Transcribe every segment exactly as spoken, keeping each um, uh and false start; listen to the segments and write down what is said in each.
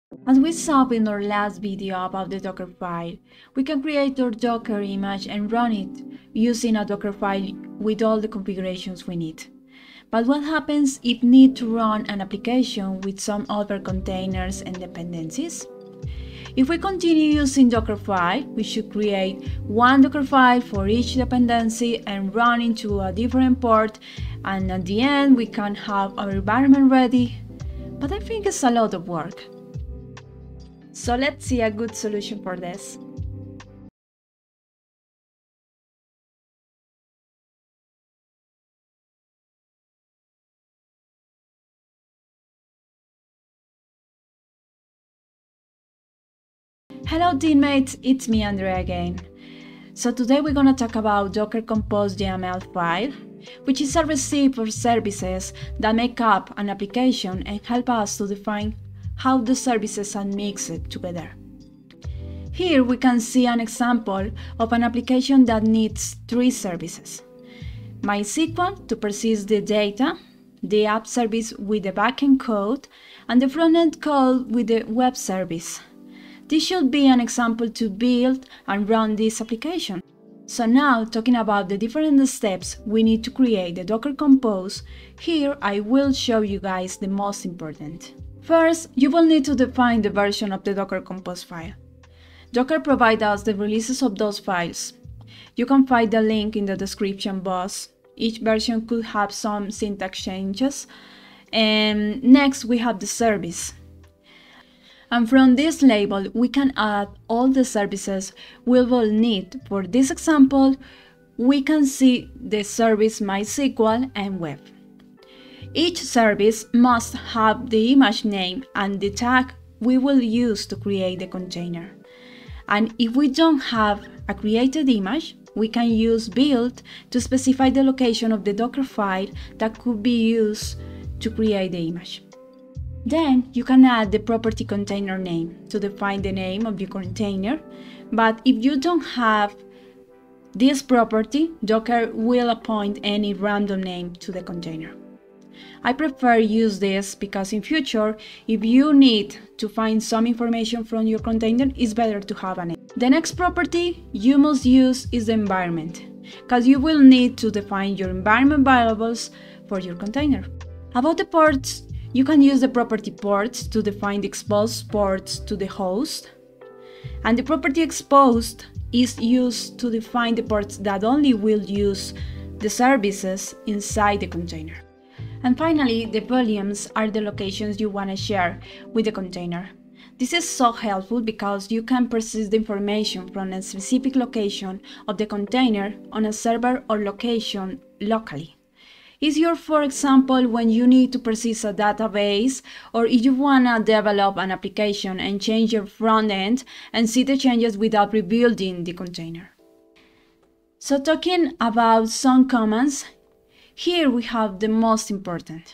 As we saw in our last video about the Docker file, we can create our Docker image and run it using a Docker file with all the configurations we need. But what happens if we need to run an application with some other containers and dependencies? If we continue using Dockerfile, we should create one Dockerfile for each dependency and run into a different port, and at the end we can have our environment ready. But I think it's a lot of work. So let's see a good solution for this. Hello teammates, it's me Andrea again. So today we're gonna talk about Docker Compose Y M L file, which is a recipe for services that make up an application and help us to define how the services are mixed together. Here we can see an example of an application that needs three services: MySQL to persist the data, the app service with the backend code, and the frontend code with the web service. This should be an example to build and run this application. So now, talking about the different steps we need to create the Docker Compose, here I will show you guys the most important. First, you will need to define the version of the Docker Compose file. Docker provides us the releases of those files. You can find the link in the description box. Each version could have some syntax changes. And next we have the service. And from this label, we can add all the services we will need. For this example, we can see the service MySQL and web. Each service must have the image name and the tag we will use to create the container. And if we don't have a created image, we can use build to specify the location of the Docker file that could be used to create the image. Then you can add the property container name to define the name of your container, but if you don't have this property, Docker will appoint any random name to the container. I prefer use this because in future, if you need to find some information from your container, it's better to have a name. The next property you must use is the environment, because you will need to define your environment variables for your container. About the ports, you can use the property ports to define the exposed ports to the host, and the property exposed is used to define the ports that only will use the services inside the container. And finally, the volumes are the locations you want to share with the container. This is so helpful because you can persist the information from a specific location of the container on a server or location locally. Easier, for example, when you need to persist a database, or if you want to develop an application and change your front end and see the changes without rebuilding the container. So talking about some commands, here we have the most important.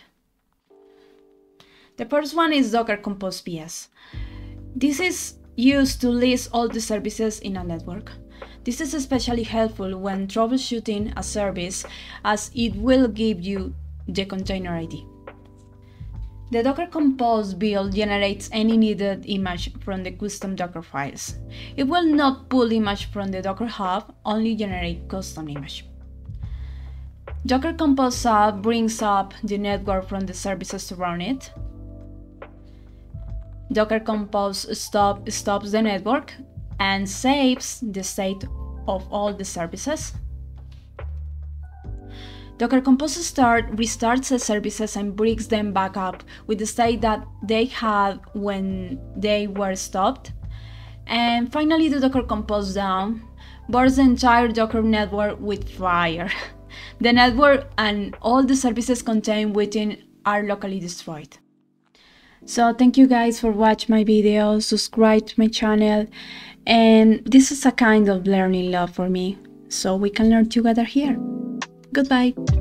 The first one is Docker Compose P S. This is used to list all the services in a network. This is especially helpful when troubleshooting a service, as it will give you the container I D. The Docker Compose build generates any needed image from the custom Docker files. It will not pull image from the Docker Hub, only generate custom image. Docker Compose app brings up the network from the services to run it. Docker Compose stop stops the network and saves the state of all the services. Docker Compose start restarts the services and brings them back up with the state that they had when they were stopped. And finally, the Docker Compose down burns the entire Docker network with fire. The network and all the services contained within are locally destroyed. So thank you guys for watching my video, subscribe to my channel, and this is a kind of learning love for me, so we can learn together here. Goodbye!